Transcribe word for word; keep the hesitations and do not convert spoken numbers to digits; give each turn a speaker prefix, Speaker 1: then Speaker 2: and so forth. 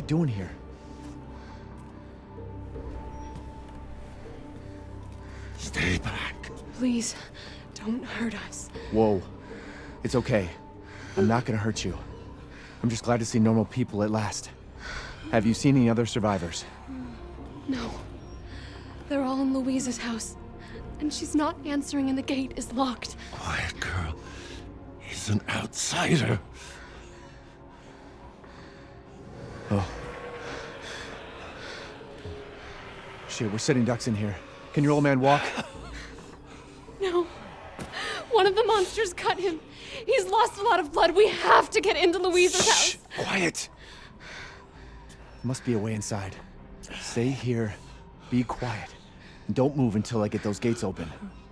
Speaker 1: doing here?
Speaker 2: Stay back.
Speaker 3: Please, don't hurt us.
Speaker 1: Whoa. It's okay. I'm not gonna hurt you. I'm just glad to see normal people at last. Have you seen any other survivors?
Speaker 3: No. They're all in Louise's house. And she's not answering and the gate is locked.
Speaker 2: Quiet, girl. He's an outsider.
Speaker 1: Oh. Shit, we're sitting ducks in here. Can your old man walk?
Speaker 3: No. One of the monsters cut him. He's lost a lot of blood. We have to get into Louise's house.
Speaker 1: Quiet! Must be a way inside. Stay here, be quiet, and don't move until I get those gates open.